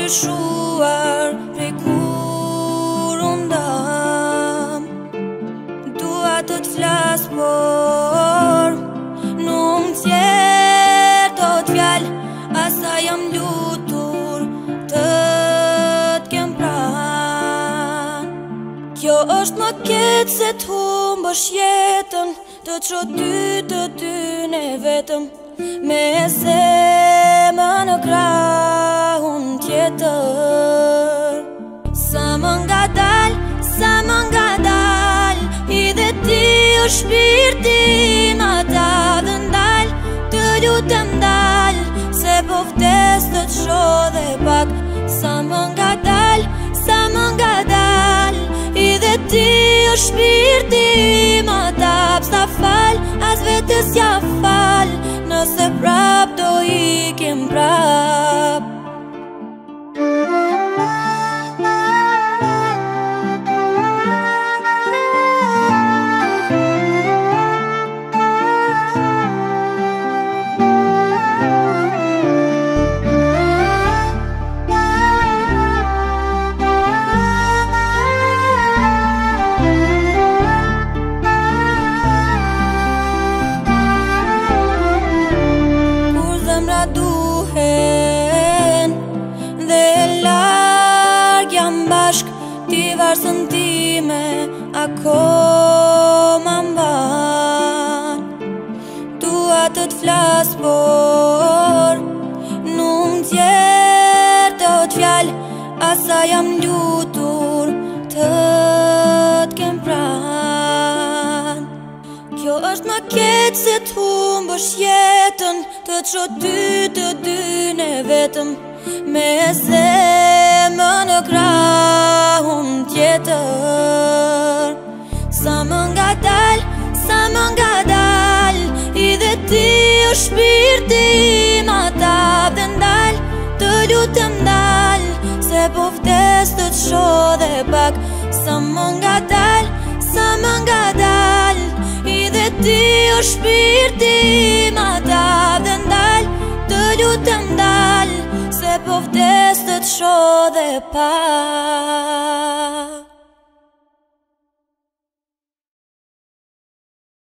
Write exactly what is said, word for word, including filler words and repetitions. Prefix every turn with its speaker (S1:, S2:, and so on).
S1: ndryshuar prej kur unë ndam. Dua të t'flas por nuk më tjerë do t'fjall, asa jam lutur të t'kem pran. Kjo është më keq se t'humbësh jetën, të ço dy të dyne vetëm, me zemën në krah unë tjetër. Sa më nga dal, sa më nga dal, i dhe ti o shpirti ma ta dhe ndal. Të lutem dal, se po vdes të t'sho dhe pak. Sa më nga dal, sa më nga dal, i dhe ti o shpirti ma ta p'sta fal, as vetës ja fal, nëse prap do ikim prap. Duhen dhe larg jam bashk, ti varsën time akoma mban. Dua të t'flas por nuk më tjerë do t'fjall, asa jam lutur të t'kem pran. Kjo është më keq se t'humbësh jetën, të ço dy të dyne vetëm, me zemën në krah unë tjetër. Sa më nga dal, sa më nga dal, i dhe ti o shpirti ma ta dhe ndal. Të lutem dal, se po vdes të t'sho dhe pak. Sa më nga dal, sa më nga dal, i dhe ti o shpirti ma ta dhe ndal. Të lutem dal, se po vdes të t'sho dhe pak.